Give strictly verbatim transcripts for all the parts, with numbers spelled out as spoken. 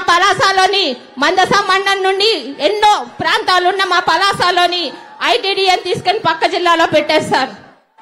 పలాసలోని మందస మండలం నుండి ఎన్నో ప్రాంతాలున్న మా పలాసలోని ఐటీడీఏని తీసుకుని పక్క జిల్లాలో పెట్టేస్తారు.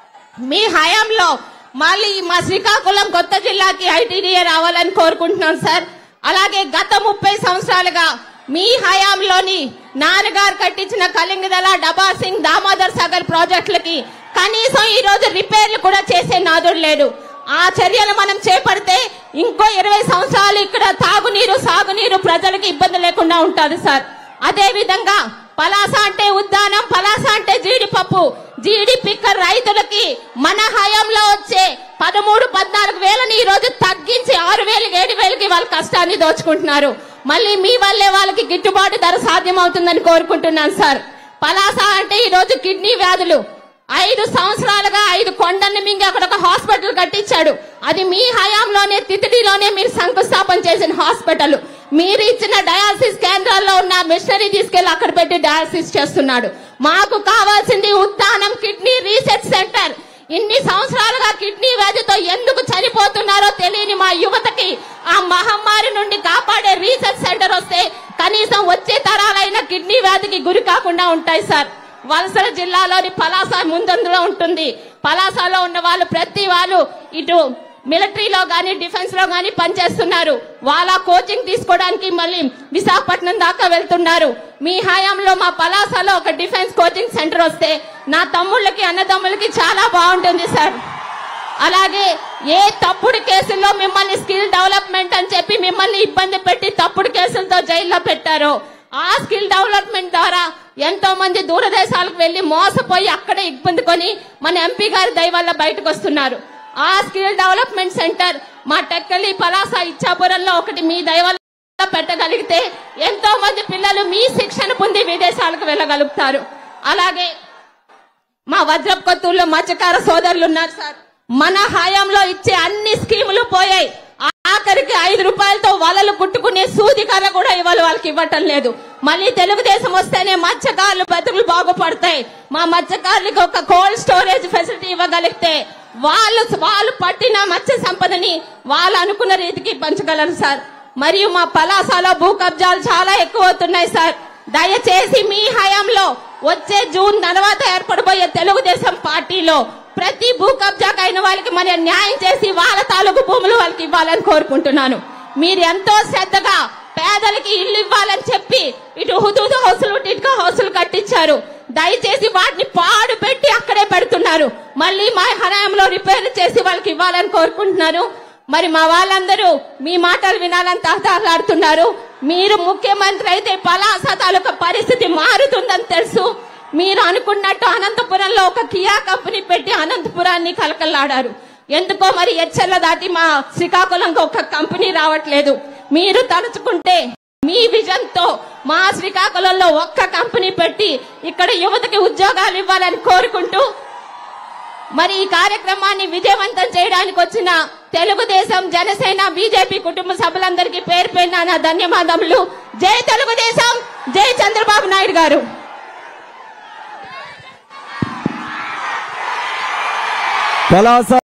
మీ హయాంలో మళ్ళీ మా శ్రీకాకుళం కొత్త జిల్లాకి ఐటీడీఏ రావాలని కోరుకుంటున్నాం సార్. అలాగే గత ముప్పై సంవత్సరాలుగా మీ హయాంలోని నాన్నగారు కట్టించిన కలింగదల, డబార్ సింగ్, దామోదర్ సాగర్ ప్రాజెక్టులకి కనీసం ఈ రోజు రిపేర్లు కూడా చేసే నాదుడు లేడు. ఆ చర్యలు మనం చేపడితే ఇంకో ఇరవై సంవత్సరాలు ఇక్కడ తాగునీరు, సాగునీరు ప్రజలకు ఇబ్బంది లేకుండా ఉంటుంది సార్. అదే విధంగా పలాస అంటే ఉద్దానం, పలాస అంటే జీడిపప్పు, జీడి పిక్కర్ రైతులకి మన హయాంలో వచ్చే పదమూడు పద్నాలుగు వేలని ఈ రోజు తగ్గించి ఆరు వేలు ఏడు వేలకి వాళ్ళ కష్టాన్ని దోచుకుంటున్నారు. మళ్ళీ మీ వల్లే వాళ్ళకి గిట్టుబాటు ధర సాధ్యం అవుతుందని కోరుకుంటున్నాను సార్. పలాస అంటే ఈ రోజు కిడ్నీ వ్యాధులు ఐదు సంవత్సరాలుగా ఐదు కొండల్ని మింగి అక్కడ ఒక హాస్పిటల్ కట్టించాడు. అది మీ హయాంలోనే తితిడిలోనే మీరు శంకుస్థాపన చేసిన హాస్పిటల్. మీరు ఇచ్చిన డయాలసిస్ కేంద్రాల్లో ఉన్న మిషనరీ తీసుకెళ్లి అక్కడ పెట్టి డయాలసిస్ చేస్తున్నాడు. మాకు కావాల్సింది ఉద్దానం కిడ్నీ రీసెర్చ్ సెంటర్. ఇన్ని సంవత్సరాలుగా కిడ్నీ వ్యాధితో ఎందుకు చనిపోతున్నారో తెలియని మా యువతకి ఆ మహమ్మారి నుండి కాపాడే రీసెర్చ్ సెంటర్ వస్తే కనీసం వచ్చే తరాలైన కిడ్నీ వ్యాధికి గురి కాకుండా ఉంటాయి సార్. వలసల జిల్లాలోని పలాస ముందందులో ఉంటుంది. పలాసలో ఉన్న వాళ్ళు ప్రతి వాళ్ళు ఇటు మిలిటరీలో గానీ డిఫెన్స్ లో గానీ పనిచేస్తున్నారు. వాళ్ళ కోచింగ్ తీసుకోవడానికి మళ్ళీ విశాఖపట్నం దాకా వెళ్తున్నారు. మీ హయాంలో మా పలాసలో ఒక డిఫెన్స్ కోచింగ్ సెంటర్ వస్తే నా తమ్ముళ్ళకి అన్నదమ్ములకి చాలా బాగుంటుంది సార్. అలాగే ఏ తప్పుడు కేసుల్లో మిమ్మల్ని స్కిల్ డెవలప్మెంట్ అని చెప్పి మిమ్మల్ని ఇబ్బంది పెట్టి తప్పుడు కేసులతో జైల్లో పెట్టారో ఆ స్కిల్ డెవలప్మెంట్ ద్వారా ఎంతో మంది దూరదేశాలకు వెళ్లి మోసపోయి అక్కడే ఇబ్బంది కొని మన ఎంపీ గారి దయ వల్ల బయటకు వస్తున్నారు. ఆ స్కిల్ డెవలప్మెంట్ సెంటర్ మా టెక్కలి, పలాస, ఇచ్చాపురంలో ఒకటి మీ దయ వల్ల పెట్టగలిగితే ఎంతో మంది పిల్లలు మీ శిక్షణ పొంది విదేశాలకు వెళ్ళగలుగుతారు. అలాగే మా వజ్రపు కొత్తూరులో మత్స్యకార సోదరులు ఉన్నారు సార్. మన హయాంలో ఇచ్చే అన్ని స్కీములు పోయాయి. ఆఖరికి ఐదు రూపాయలతో వలలు కుట్టుకునే సూది కర్ర కూడా ఇవాళ వాళ్ళకి ఇవ్వటం లేదు. మళ్ళీ తెలుగుదేశం వస్తేనే మత్స్యకారులు బతుకులు బాగుపడతాయి. మా మత్స్యకారులకు ఒక కోల్డ్ స్టోరేజ్ ఫెసిలిటీ ఇవ్వగలిగితే వాళ్ళు వాళ్ళు పట్టిన మత్స్య సంపదని వాళ్ళు అనుకున్న రీతికి పంచగలరు సార్. మరియు మా పలాసలో భూ కబ్జాలు చాలా ఎక్కువ అవుతున్నాయి సార్. దయచేసి మీ హయాంలో వచ్చే జూన్ తర్వాత ఏర్పడబోయే తెలుగుదేశం పార్టీలో ప్రతి భూ కబ్జాకు అయిన వాళ్ళకి మన న్యాయం చేసి వాళ్ళ తాలూకు భూములు వాళ్ళకి ఇవ్వాలని కోరుకుంటున్నాను. మీరు ఎంతో శ్రద్ధగా పేదలకి ఇల్లు ఇవ్వాలని చెప్పి ఇటు హుదూదు హౌసులు, టిట్కా హౌసులు కట్టించారు. దయచేసి వాటిని పాడు పెట్టి అక్కడే పెడుతున్నారు. మళ్ళీ మా హయాంలో రిపేర్లు చేసి వాళ్ళకి ఇవ్వాలని కోరుకుంటున్నారు. మరి మా వాళ్ళందరూ మీ మాటలు వినాలని తహతహలాడుతున్నారు. మీరు ముఖ్యమంత్రి అయితే పలాస తాలూకా పరిస్థితి మారుతుందని తెలుసు. మీరు అనుకున్నట్టు అనంతపురంలో ఒక కియా కంపెనీ పెట్టి అనంతపురాన్ని కలకల్లాడారు. ఎందుకో మరి ఎచ్చర్ల దాటి మా శ్రీకాకుళంకి ఒక కంపెనీ రావట్లేదు. మీరు తలుచుకుంటే మీ విజన్ తో మా శ్రీకాకుళంలో ఒక్క కంపెనీ పెట్టి ఇక్కడ యువతకి ఉద్యోగాలు ఇవ్వాలని కోరుకుంటూ మరి ఈ కార్యక్రమాన్ని విజయవంతం చేయడానికి వచ్చిన తెలుగుదేశం, జనసేన, బీజేపీ కుటుంబ సభ్యులందరికీ పేరు పేరున నా ధన్యవాదములు. జై తెలుగుదేశం, జై చంద్రబాబు నాయుడు గారు. పలాస